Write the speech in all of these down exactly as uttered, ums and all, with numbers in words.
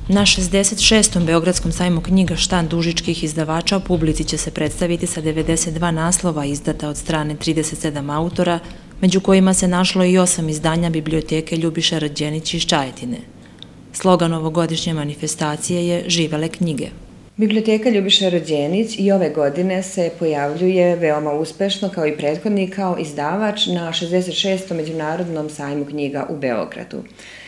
Na šezdeset šestom Beogradskom sajmu knjiga štand užičkih izdavača u publici će se predstaviti sa devedeset dva naslova izdata od strane trideset sedam autora, među kojima se našlo i osam izdanja biblioteke Ljubiša Rđenić iz Čajetine. Slogan ovogodišnje manifestacije je Živele knjige. Biblioteka Ljubiša Rđenić i ove godine se pojavljuje veoma uspešno kao i prethodni kao izdavač na šezdeset šestom Međunarodnom sajmu knjiga u Beogradu.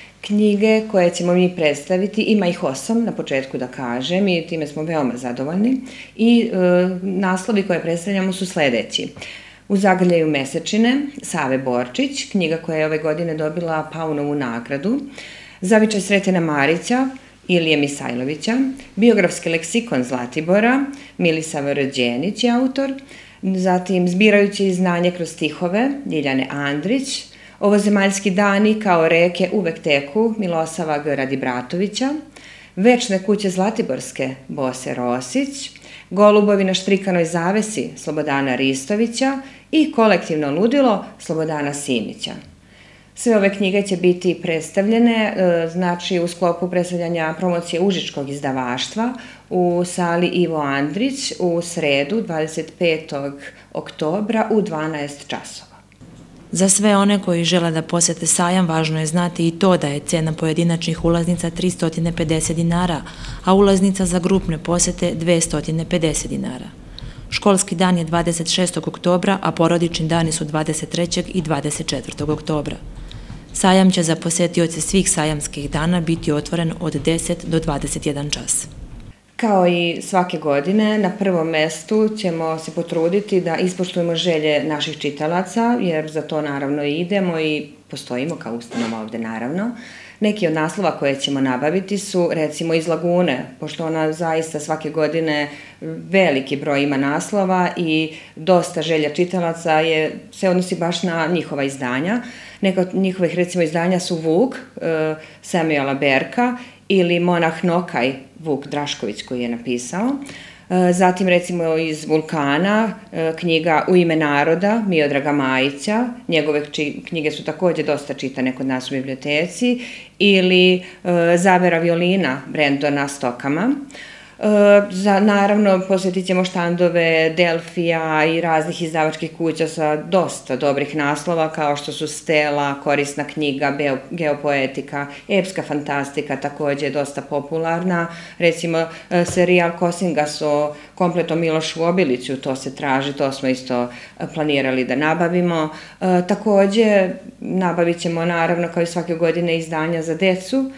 Knjige koje ćemo mi predstaviti, ima ih osam na početku da kažem i time smo veoma zadovoljni i e, naslovi koje predstavljamo su sledeći. U zagrljaju mesečine, Save Borčić, knjiga koja je ove godine dobila Paunovu nagradu, Zavičaj Sretena Marića, Ilije Misajlovića, Biografski leksikon Zlatibora, Milisava Rđenić je autor, zatim Zbirajući znanje kroz stihove, Ljiljane Andrić, Ovozemaljski dani kao reke uvek teku, Milosava G. Radibratovića, Večne kuće Zlatiborske, Bose Rosić, Golubovi na štrikanoj zavesi, Slobodana Ristovića i Kolektivno ludilo, Slobodana Simića. Sve ove knjige će biti predstavljene, znači u sklopu predstavljanja promocije užičkog izdavaštva u sali Ivo Andrić u sredu dvadeset petog oktobra u dvanaest časova. Za sve one koji žele da posete sajam, važno je znati i to da je cena pojedinačnih ulaznica tristo pedeset dinara, a ulaznica za grupne posete dvesta pedeset dinara. Školski dan je dvadeset šestog oktobra, a porodični dani su dvadeset trećeg i dvadeset četvrtog oktobra. Sajam će za posetioce svih sajamskih dana biti otvoren od deset do dvadeset jedan čas. Kao i svake godine, na prvom mestu ćemo se potruditi da ispoštujemo želje naših čitalaca, jer za to naravno i idemo i postojimo kao ustanova ovde naravno. Neki od naslova koje ćemo nabaviti su recimo iz Lagune, pošto ona zaista svake godine veliki broj ima naslova i dosta želja čitalaca je, se odnosi baš na njihova izdanja. Neka od njihovih recimo izdanja su Vuk, Samuela Berka ili Monah Nokaj, Vuk Drašković koji je napisao. Zatim recimo iz Vulkana, knjiga U ime naroda, Miodraga Majića, njegove knjige su takođe dosta čitane kod nas u biblioteci, ili Zavera violina Brendona Stokama. Za, naravno, posjetit ćemo štandove Delfija i raznih izdavačkih kuća sa dosta dobrih naslova, kao što su Stela, Korisna knjiga, Geopoetika, Epska fantastika, takođe je dosta popularna. Recimo, serijal Kosingas o kompletom Milošu Obiliću, to se traži, to smo isto planirali da nabavimo. Takođe, nabavit ćemo, naravno, kao i svake godine, izdanja za decu,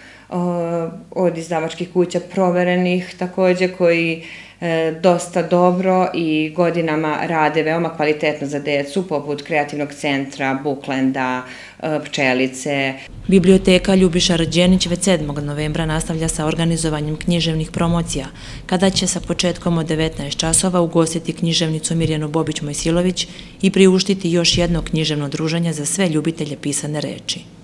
od izdavačkih kuća proverenih takođe koji dosta dobro i godinama rade veoma kvalitetno za decu, poput Kreativnog centra, Buklenda, Pčelice. Biblioteka Ljubiša Rđenić već sedmog novembra nastavlja sa organizovanjem književnih promocija, kada će sa početkom od devetnaest časova ugostiti književnicu Mirjanu Bobić Mojsilović i priuštiti još jedno književno druženje za sve ljubitelje pisane reči.